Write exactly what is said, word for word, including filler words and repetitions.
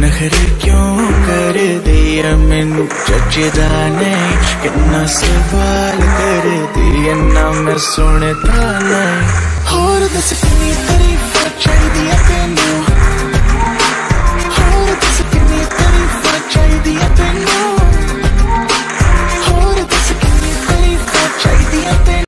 नखरे क्यों कर दिया मैनू जचदा नहीं, कितना सवाल कर दिया ना मैं सुनता नहीं। होर दस कितनी तारीफां चाहिदियां तैनू, होर दस कितनी तारीफां चाहिदियां तैनू।